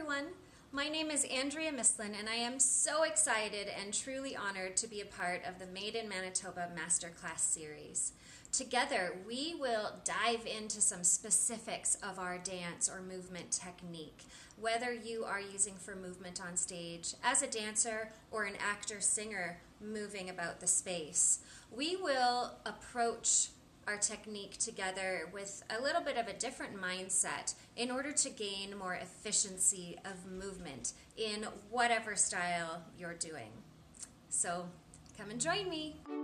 everyone. My name is Andrea Mislan, and I am so excited and truly honored to be a part of the Made in Manitoba Masterclass series. Together, we will dive into some specifics of our dance or movement technique, whether you are using for movement on stage as a dancer or an actor-singer moving about the space. We will approach our technique together with a little bit of a different mindset in order to gain more efficiency of movement in whatever style you're doing. So come and join me.